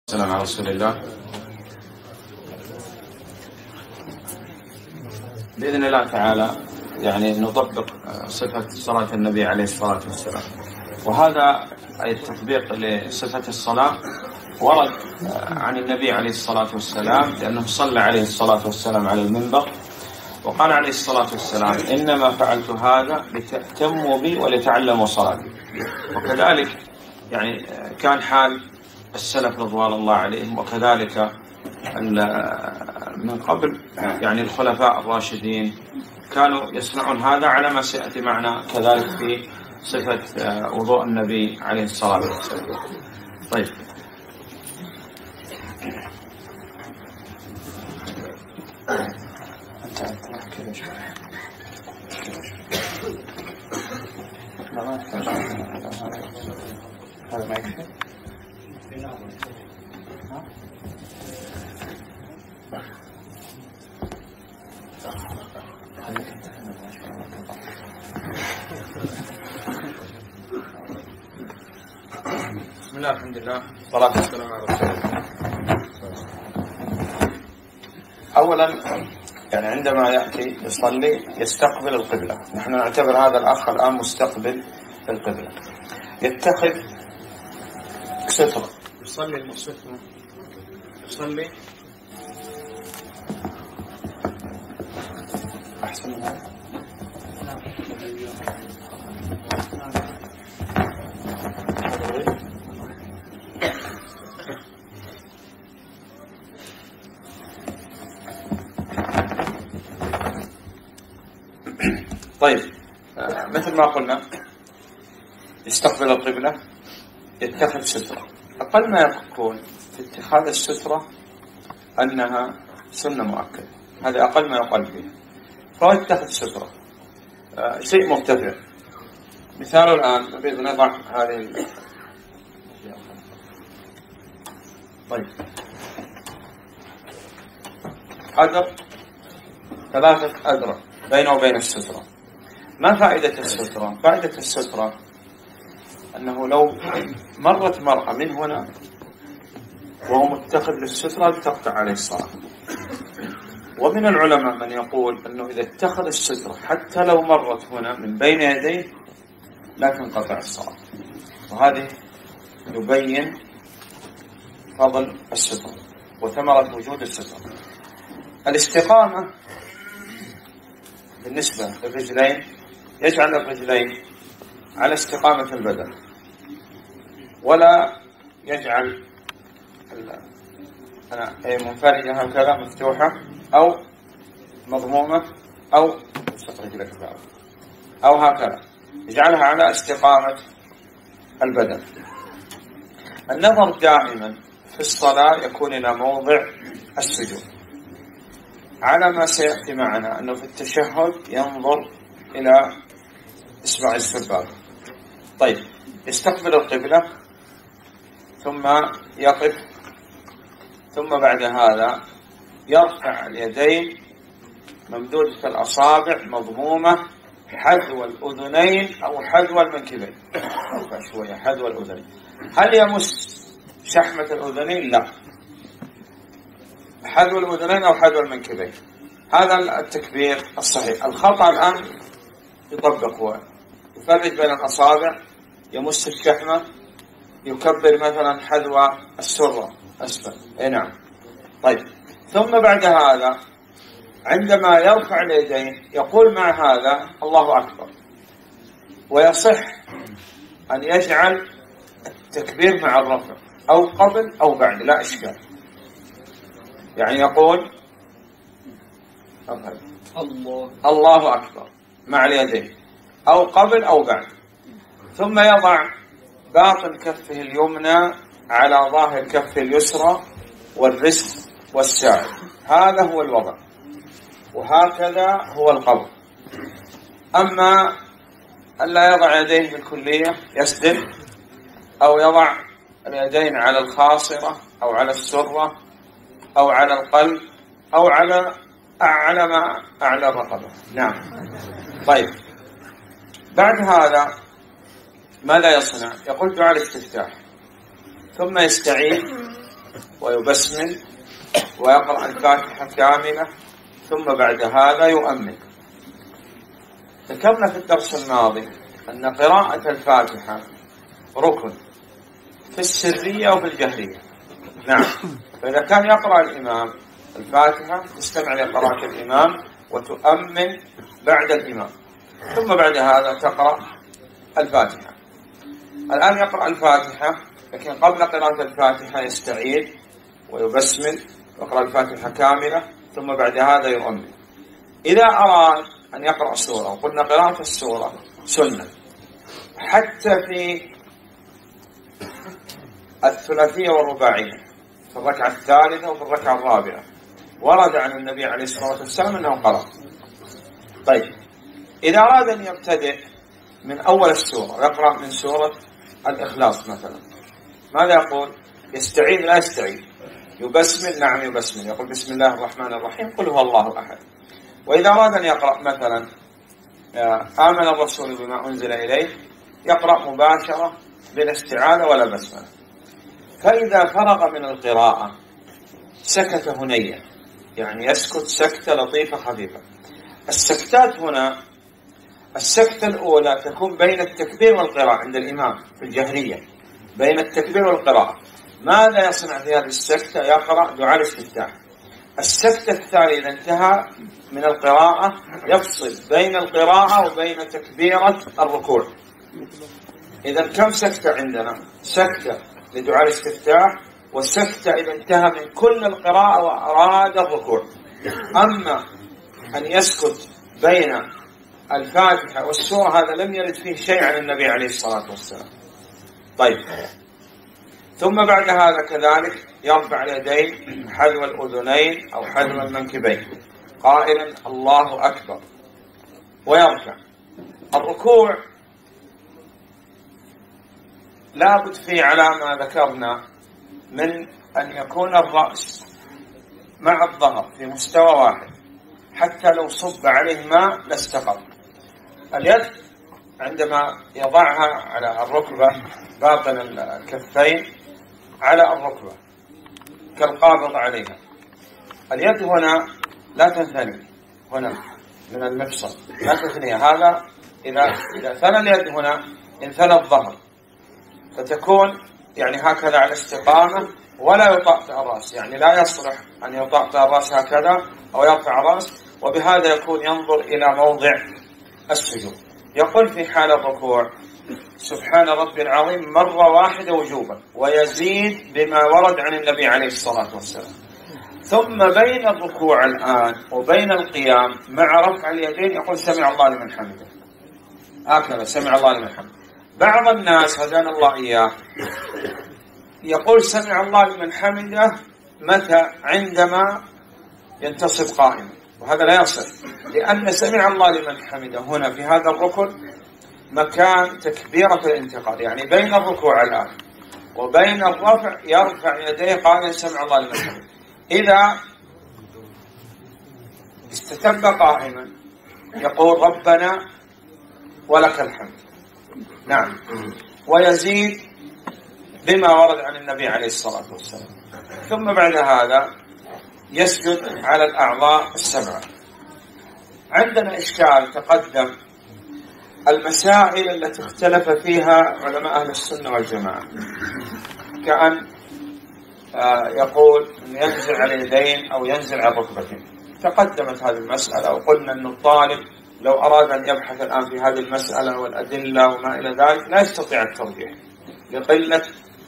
السلام على رسول الله. بإذن الله تعالى نطبق صفة صلاة النبي عليه الصلاة والسلام، وهذا أي التطبيق لصفة الصلاة ورد عن النبي عليه الصلاة والسلام، لأنه صلى عليه الصلاة والسلام على المنبر وقال عليه الصلاة والسلام: إنما فعلت هذا لتأتموا بي ولتعلموا صلاتي. وكذلك كان حال السلف رضوان الله عليهم، وكذلك من قبل الخلفاء الراشدين كانوا يصنعون هذا، على ما سيأتي معنا كذلك في صفة وضوء النبي عليه الصلاة والسلام. طيب، هذا ما يكفي. بسم الله، الحمد لله، والصلاة والسلام على رسول الله. أولا عندما يأتي يصلي يستقبل القبلة. نحن نعتبر هذا الأخ الآن مستقبل القبلة. يتخذ سترة، يصلي المسلم يصلي أحسن من هذا. طيب، مثل ما قلنا يستقبل القبلة، يتخذ سترة. أقل ما يكون في اتخاذ السترة أنها سنة مؤكدة، هذا أقل ما يقال فيه، فهو يتخذ سترة شيء مرتفع. مثاله الآن نريد نضع هذه طيب، أدر 3 أدرة بينه وبين السترة. ما فائدة السترة؟ فائدة السترة أنه لو مرت مرأة من هنا وهو متخذ للسترة تقطع عليه الصلاة. ومن العلماء من يقول أنه إذا اتخذ السترة حتى لو مرت هنا من بين يديه لا تنقطع الصلاة، وهذه يبين فضل السترة وثمرة وجود السترة. الاستقامة بالنسبة للرجلين، يجعل الرجلين على استقامة البدن، ولا يجعل منفردة هكذا مفتوحة أو مضمومة أو رجلك أو هكذا، يجعلها على استقامة البدن. النظر دائما في الصلاة يكون إلى موضع السجود، على ما سيأتي معنا أنه في التشهد ينظر إلى إصبع السبابة. طيب، يستقبل القبلة ثم يقف، ثم بعد هذا يرفع اليدين ممدودة الأصابع مضمومة حذو الأذنين أو حذو المنكبين. يرفع شوية حذو الأذنين. هل يمس شحمة الأذنين؟ لا، حذو الأذنين أو حذو المنكبين. هذا التكبير الصحيح. الخطأ الآن يطبق هو يفرق بين الأصابع، يمس الشحمة، يكبر مثلا حذو السرة أسفل. نعم. طيب، ثم بعد هذا عندما يرفع اليدين يقول مع هذا الله أكبر، ويصح أن يجعل التكبير مع الرفع أو قبل أو بعد، لا إشكال. يقول الله أكبر مع اليدين أو قبل أو بعد، ثم يضع باطن كفه اليمنى على ظاهر كفه اليسرى والرسل والساعد. هذا هو الوضع، وهكذا هو القبض. أما ألا يضع يديه بالكلية يسدل، أو يضع اليدين على الخاصرة أو على السرة أو على القلب أو على ما أعلى الرقبة. نعم. طيب، بعد هذا ماذا يصنع؟ يقول دعاء الاستفتاح، ثم يستعيذ ويبسمل ويقرأ الفاتحة كاملة، ثم بعد هذا يؤمن. ذكرنا في الدرس الماضي أن قراءة الفاتحة ركن في السرية وفي الجهرية. نعم، فإذا كان يقرأ الإمام الفاتحة تستمع لقراءة الإمام وتؤمن بعد الإمام، ثم بعد هذا تقرأ الفاتحة. الآن يقرأ الفاتحة، لكن قبل قراءة الفاتحة يستعيد ويبسمل ويقرأ الفاتحة كاملة، ثم بعد هذا يؤمن. إذا أراد أن يقرأ سورة، وقلنا قراءة السورة سنة حتى في الثلاثية والرباعية، في الركعة الثالثة وفي الركعة الرابعة ورد عن النبي عليه الصلاة والسلام أنه قرأ. طيب، إذا أراد أن يبتدئ من أول السورة، يقرأ من سورة الإخلاص مثلا، ماذا يقول؟ يستعيد؟ لا يستعيد، يبسمل. نعم يبسمل، يقول بسم الله الرحمن الرحيم، قل هو الله أحد. وإذا أراد أن يقرأ مثلا آمن الرسول بما أنزل إليه، يقرأ مباشرة بلا استعاذة ولا بسملة. فإذا فرغ من القراءة سكت هنيا، يعني يسكت سكتة لطيفة خفيفة. السكتات هنا، السكتة الأولى تكون بين التكبير والقراءة عند الإمام في الجهرية، بين التكبير والقراءة. ماذا يصنع في هذه السكتة؟ يقرأ دعاء الاستفتاح. السكتة الثانية إذا انتهى من القراءة يفصل بين القراءة وبين تكبيرة الركوع. إذا كم سكتة عندنا؟ سكتة لدعاء الاستفتاح، والسكتة إذا انتهى من كل القراءة وأراد الركوع. أما أن يسكت بين الفاتحة والسورة هذا لم يرد فيه شيء عن النبي عليه الصلاة والسلام. طيب، ثم بعد هذا كذلك يرفع اليدين حذو الأذنين أو حذو المنكبين قائلا الله أكبر ويركع. الركوع لا بد فيه على ما ذكرنا من أن يكون الرأس مع الظهر في مستوى واحد، حتى لو صب عليه ماء لاستقر. اليد عندما يضعها على الركبة، باطن الكفين على الركبة كالقابض عليها. اليد هنا لا تنثني، هنا من المفصل لا تثني. هذا إذا ثنى اليد هنا انثنى الظهر، فتكون يعني هكذا على استقامة، ولا يطأطأ الرأس، يعني لا يصلح أن يطأطأ الرأس هكذا أو يرفع الرأس، وبهذا يكون ينظر إلى موضع السجود. يقول في حال الركوع سبحان ربي العظيم مرة واحدة وجوبا، ويزيد بما ورد عن النبي عليه الصلاة والسلام. ثم بين الركوع الآن وبين القيام مع رفع اليدين يقول سمع الله لمن حمده، هكذا سمع الله لمن حمده. بعض الناس هدانا الله إياه يقول سمع الله لمن حمده متى؟ عندما ينتصب قائما، وهذا لا يصح، لأن سمع الله لمن حمده هنا في هذا الركن مكان تكبيرة الانتقال، يعني بين الركوع الآن وبين الرفع يرفع يديه قائلا سمع الله لمن حمده. إذا استتب قائما يقول ربنا ولك الحمد. نعم، ويزيد بما ورد عن النبي عليه الصلاة والسلام. ثم بعد هذا يسجد على الأعضاء السبعة. عندنا إشكال تقدم، المسائل التي اختلف فيها علماء أهل السنة والجماعة، كأن يقول أن ينزل على اليدين أو ينزل على الركبتين. تقدمت هذه المسألة، وقلنا أن الطالب لو أراد أن يبحث الآن في هذه المسألة والأدلة وما إلى ذلك لا يستطيع الترجيح لقلة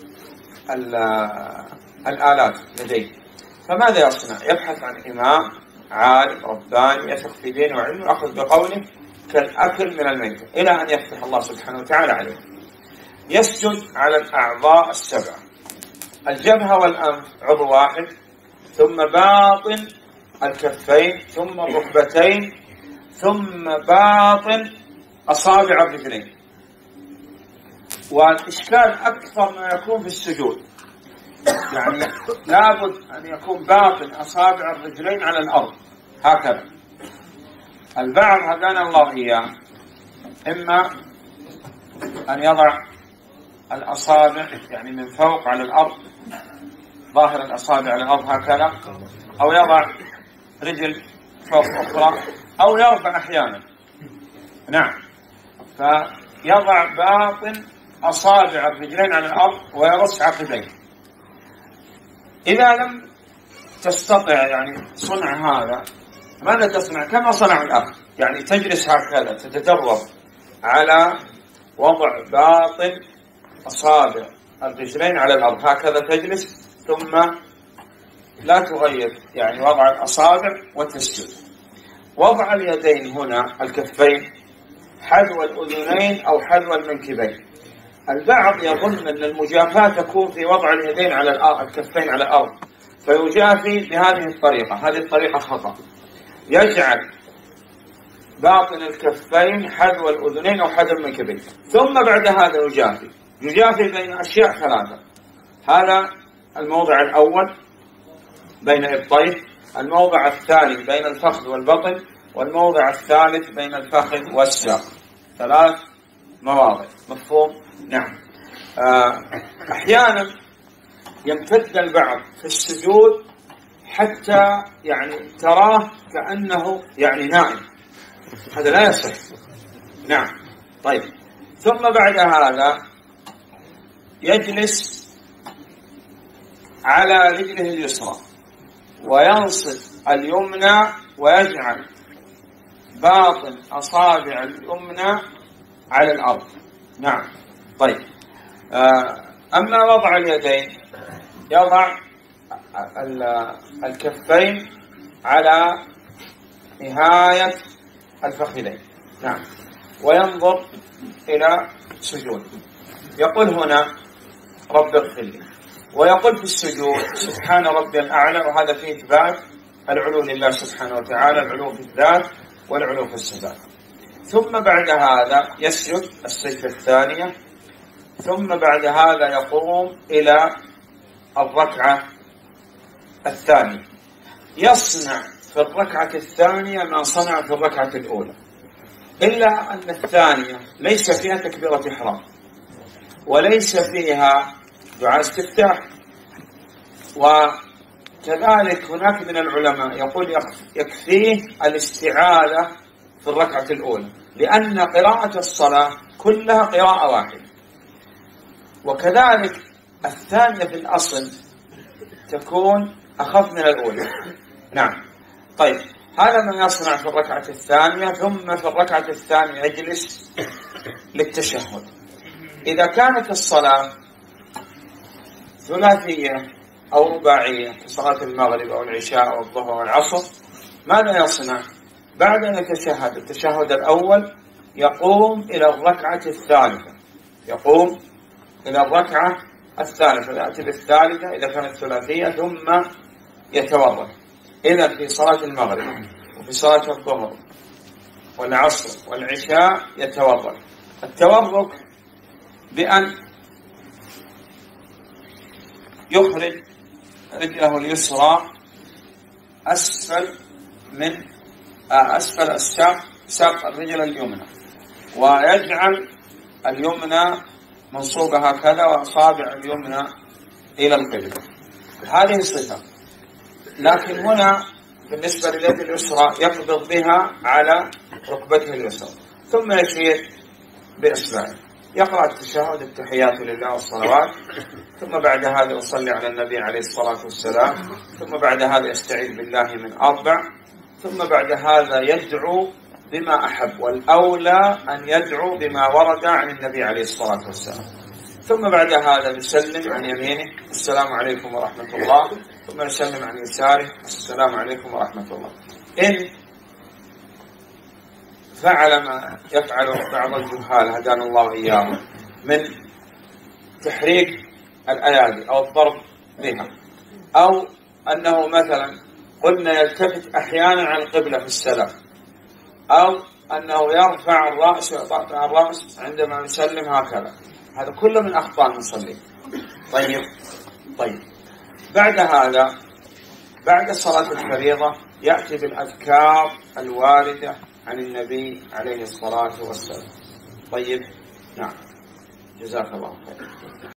الآلات لديه. فماذا يصنع؟ يبحث عن إمام عالم رباني يثق في دينه وعلمه ويأخذ بقوله كالأكل من الميتة إلى أن يفتح الله سبحانه وتعالى عليه. يسجد على الأعضاء السبعة، الجبهة والأنف عضو واحد، ثم باطن الكفين، ثم الركبتين، ثم باطن أصابع الرجلين. والإشكال أكثر ما يكون في السجود، يعني لابد أن يكون باطن أصابع الرجلين على الأرض هكذا. البعض هدانا الله إياه إما أن يضع الأصابع يعني من فوق على الأرض ظاهر الأصابع على الأرض هكذا، أو يضع رجل فوق أخرى، أو يرفع أحيانا. نعم، فيضع باطن أصابع الرجلين على الأرض ويرص عقبيه. إذا لم تستطع يعني صنع هذا، ماذا تصنع؟ كما صنع الأخ، يعني تجلس هكذا، تتدرب على وضع باطن أصابع الرجلين على الأرض، هكذا تجلس، ثم لا تغير يعني وضع الأصابع وتسجد. وضع اليدين هنا، الكفين، حذو الأذنين أو حذو المنكبين. البعض يظن أن المجافاة تكون في وضع اليدين على الأرض، الكفين على الأرض، فيجافي بهذه الطريقة. هذه الطريقة خطأ. يجعل باطن الكفين حذو الأذنين أو حذو المنكبين، ثم بعد هذا يجافي بين أشياء ثلاثة. هذا الموضع الأول بين إبطيه، الموضع الثاني بين الفخذ والبطن، والموضع الثالث بين الفخذ والساق. 3 مواضع. مفهوم؟ نعم. أحيانا يمتد البعض في السجود حتى يعني تراه كأنه يعني نائم، هذا لا يصح. نعم. طيب، ثم بعد هذا يجلس على رجله اليسرى وينصب اليمنى ويجعل باطن أصابع اليمنى على الأرض. نعم. طيب، أما وضع اليدين، يضع الكفين على نهاية الفخذين. نعم. وينظر إلى سجود، يقول هنا رب اغفر لي، ويقول في السجود سبحان ربي الأعلى، وهذا فيه إثبات العلو لله سبحانه وتعالى، العلو في الذات والعلو في الصفات. ثم بعد هذا يسجد السجدة الثانية، ثم بعد هذا يقوم إلى الركعة الثانية، يصنع في الركعة الثانية ما صنع في الركعة الأولى، إلا أن الثانية ليس فيها تكبيرة إحرام، وليس فيها دعاء استفتاح. وكذلك هناك من العلماء يقول يكفيه الاستعاذة في الركعة الأولى، لأن قراءة الصلاة كلها قراءة واحدة. وكذلك الثانية في الأصل تكون أخف من الأولى. نعم. طيب، هذا ما يصنع في الركعة الثانية. ثم في الركعة الثانية يجلس للتشهد. إذا كانت الصلاة ثلاثية أو رباعية كصلاة المغرب أو العشاء أو الظهر أو العصر، ماذا يصنع؟ بعد أن يتشهد التشهد الأول يقوم إلى الركعة الثالثة، يقوم إلى الركعة الثالثة، يأتي بالثالثة إذا كانت ثلاثية، ثم يتورك. إذا في صلاة المغرب وفي صلاة الظهر والعصر والعشاء يتورك. التورك بأن يخرج رجله اليسرى أسفل الساق، ساق الرجل اليمنى، ويجعل اليمنى منصوبة هكذا وأصابع اليمنى إلى القبلة. هذه الصفة. لكن هنا بالنسبة لليد اليسرى يقبض بها على ركبته اليسرى، ثم يشير بإصبعه، يقرأ التشهد التحيات لله والصلوات، ثم بعد هذا يصلي على النبي عليه الصلاة والسلام، ثم بعد هذا يستعيذ بالله من 4، ثم بعد هذا يدعو بما أحب، والأولى أن يدعو بما ورد عن النبي عليه الصلاة والسلام. ثم بعد هذا يسلم عن يمينه السلام عليكم ورحمة الله، ثم يسلم عن يساره السلام عليكم ورحمة الله. إن فعل ما يفعل بعض الجهال هدانا الله إياهم من تحريك الأيادي أو الضرب بها، أو أنه مثلا قلنا يلتفت أحيانا عن القبلة في السلام، أو أنه يرفع الرأس ويطأطأ الرأس عندما يسلم هكذا، هذا كله من أخطاء المصلين. طيب، بعد هذا بعد صلاة الفريضة يأتي بالأذكار الواردة عن النبي عليه الصلاة والسلام. طيب، نعم، جزاك الله خير.